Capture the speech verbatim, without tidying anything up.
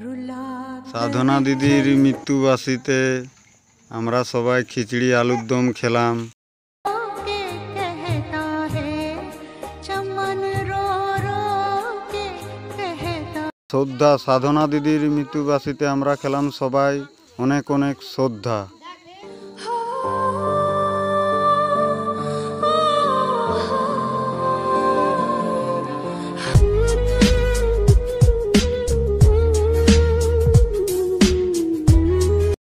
সাধনা দিদির মৃত্যুবার্ষিকীতে আমরা সবাই খিচড়ি আলুর দম খেলাম। শ্রদ্ধা সাধনা দিদির মৃত্যুবার্ষিকীতে আমরা খেলাম সবাই অনেক অনেক শ্রদ্ধা।